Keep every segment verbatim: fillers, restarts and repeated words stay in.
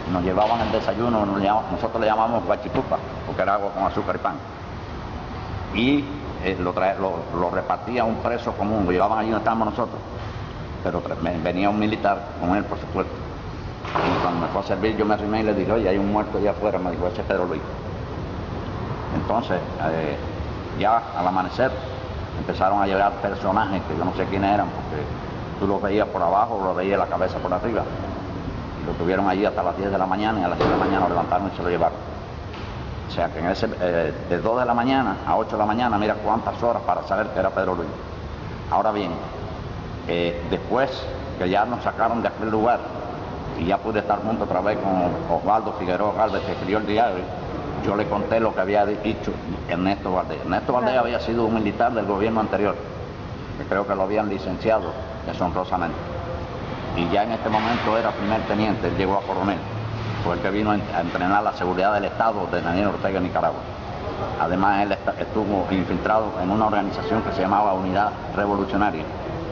nos llevaban el desayuno, nos llamamos, nosotros le llamamos guachipupa, porque era agua con azúcar y pan. Y eh, lo, trae, lo, lo repartía un preso común, lo llevaban allí donde estábamos nosotros, pero venía un militar con él, por supuesto. Y cuando me fue a servir, yo me arrimé y le dije, oye, hay un muerto allá afuera, me dijo, ese es Pedro Luis. Entonces, eh, ya al amanecer, empezaron a llegar personajes que yo no sé quiénes eran, porque tú los veías por abajo o los veías la cabeza por arriba. Y lo tuvieron allí hasta las diez de la mañana, y a las diez de la mañana lo levantaron y se lo llevaron. O sea que en ese, eh, de dos de la mañana a ocho de la mañana, mira cuántas horas para saber que era Pedro Luis. Ahora bien, eh, después que ya nos sacaron de aquel lugar, y ya pude estar junto otra vez con Osvaldo Figueroa Galvez, que escribió el diario, yo le conté lo que había dicho Ernesto Valdés. Ernesto Valdés claro. había sido un militar del gobierno anterior, que creo que lo habían licenciado deshonrosamente. Y ya en este momento era primer teniente, él llegó a coronel. Fue el que vino a entrenar la seguridad del Estado de Daniel Ortega en Nicaragua. Además, él estuvo infiltrado en una organización que se llamaba Unidad Revolucionaria.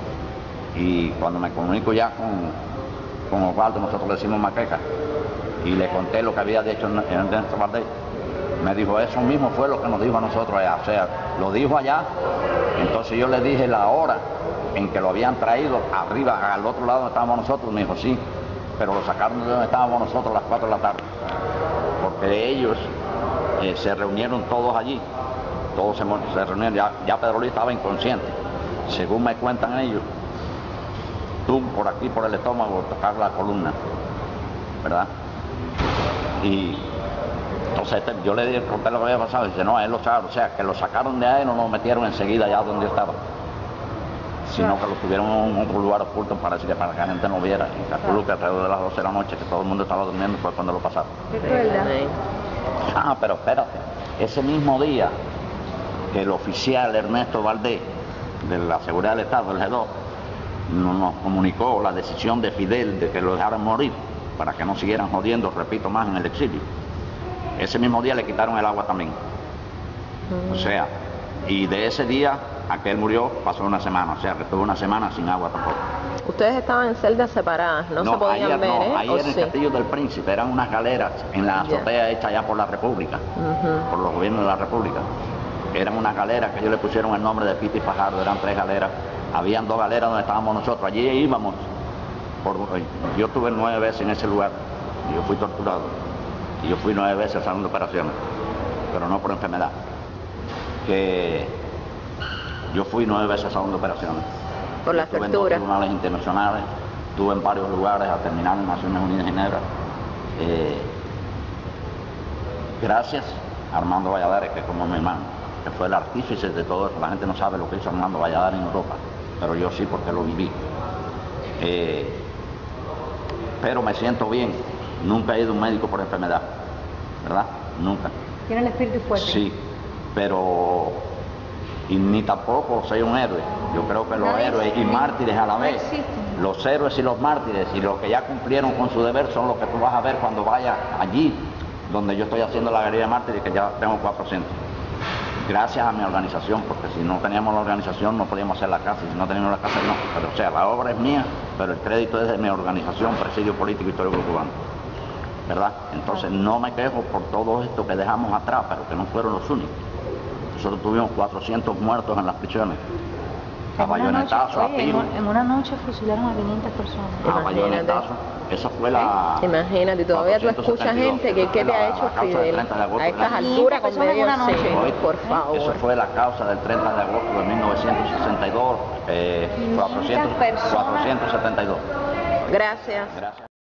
Y cuando me comunico ya con, con Osvaldo, nosotros le decimos Maqueca, y le conté lo que había dicho Ernesto Valdés, me dijo, eso mismo fue lo que nos dijo a nosotros allá. O sea, lo dijo allá, entonces yo le dije la hora en que lo habían traído arriba, al otro lado donde estábamos nosotros. Me dijo, sí, pero lo sacaron de donde estábamos nosotros a las cuatro de la tarde, porque ellos eh, se reunieron todos allí, todos se, se reunieron, ya, ya Pedro Luis estaba inconsciente, según me cuentan ellos, tú por aquí, por el estómago, tocar la columna, ¿verdad? Y entonces este, yo le dije, conté lo que había pasado, y dice, no, a él lo sacaron, o sea, que lo sacaron de ahí, no lo metieron enseguida allá donde estaba, sino que lo tuvieron en otro lugar oculto para decir, para que la gente no viera. Y calculo que alrededor de las doce de la noche, que todo el mundo estaba durmiendo, fue cuando lo pasaron. ¿Qué crueldad? Ah, pero espérate, ese mismo día que el oficial Ernesto Valdés, de la Seguridad del Estado, el G dos, nos comunicó la decisión de Fidel de que lo dejaran morir, para que no siguieran jodiendo, repito, más en el exilio. Ese mismo día le quitaron el agua también. Mm. O sea, y de ese día a que él murió pasó una semana, o sea, que estuvo una semana sin agua tampoco. Ustedes estaban en celdas separadas, no, no se podían ayer, ver, no, ¿eh? Ahí en el sí? Castillo del Príncipe, eran unas galeras en la azotea yeah. hecha allá por la República, uh-huh. por los gobiernos de la República. Eran unas galeras que ellos le pusieron el nombre de Pita y Fajardo, eran tres galeras. Habían dos galeras donde estábamos nosotros, allí íbamos. Por, yo estuve nueve veces en ese lugar, y yo fui torturado. Y yo fui nueve veces al salón de operaciones, pero no por enfermedad. Que yo fui nueve veces al salón de operaciones. Por la estuve fractura. en dos tribunales internacionales, estuve en varios lugares, al terminar en Naciones Unidas de Ginebra. Eh, gracias a Armando Valladares, que es como mi hermano, que fue el artífice de todo eso. La gente no sabe lo que hizo Armando Valladares en Europa, pero yo sí, porque lo viví. Eh, pero me siento bien. Nunca he ido a un médico por enfermedad, ¿verdad? Nunca. ¿Tiene el espíritu fuerte? Sí, pero y ni tampoco soy un héroe. Yo creo que los no héroes y mártires a la vez, no los héroes y los mártires y los que ya cumplieron con su deber son los que tú vas a ver cuando vayas allí donde yo estoy haciendo la galería de mártires, que ya tengo cuatrocientos. Gracias a mi organización, porque si no teníamos la organización no podíamos hacer la casa, y si no teníamos la casa no. Pero o sea, la obra es mía, pero el crédito es de mi organización, Presidio Político Histórico Cubano, ¿verdad? Entonces no me quejo por todo esto que dejamos atrás, pero que no fueron los únicos. Nosotros tuvimos cuatrocientos muertos en las prisiones, a bayonetazo, a pino. En una noche fusilaron a quinientas personas. A bayonetazo. Esa fue la... Imagínate, todavía tú escuchas gente que qué te ha hecho Fidel a estas alturas con medio siglo, por favor. Eso fue la causa del treinta de agosto de mil novecientos sesenta y dos, eh, cuatrocientos setenta y dos. Gracias. Gracias.